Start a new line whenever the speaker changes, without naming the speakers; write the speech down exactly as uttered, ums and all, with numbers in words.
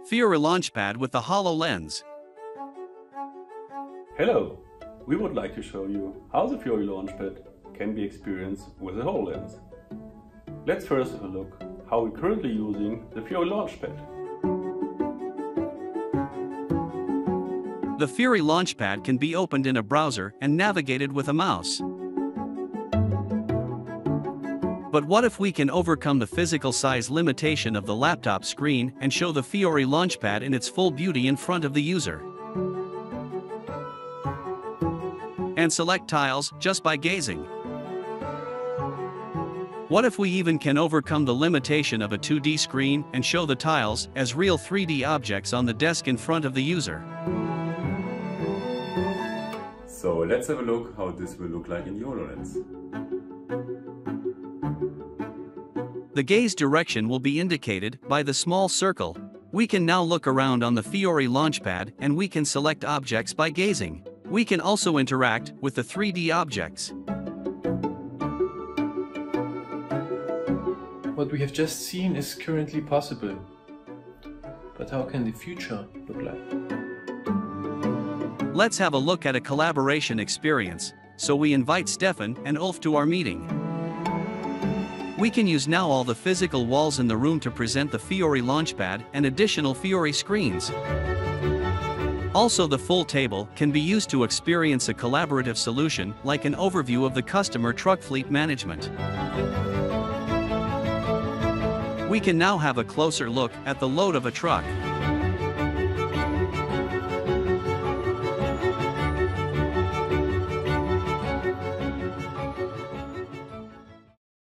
Fiori Launchpad with the Hololens.
Hello! We would like to show you how the Fiori Launchpad can be experienced with a Hololens. Let's first have a look how we're currently using the Fiori Launchpad.
The Fiori Launchpad can be opened in a browser and navigated with a mouse. But what if we can overcome the physical size limitation of the laptop screen and show the Fiori Launchpad in its full beauty in front of the user? And select tiles just by gazing. What if we even can overcome the limitation of a two D screen and show the tiles as real three D objects on the desk in front of the user?
So let's have a look how this will look like in the Hololens.
The gaze direction will be indicated by the small circle. We can now look around on the Fiori Launchpad and we can select objects by gazing. We can also interact with the three D objects.
What we have just seen is currently possible. But how can the future look like?
Let's have a look at a collaboration experience, so we invite Stefan and Ulf to our meeting. We can use now all the physical walls in the room to present the Fiori Launchpad and additional Fiori screens. Also, the full table can be used to experience a collaborative solution like an overview of the customer truck fleet management. We can now have a closer look at the load of a truck.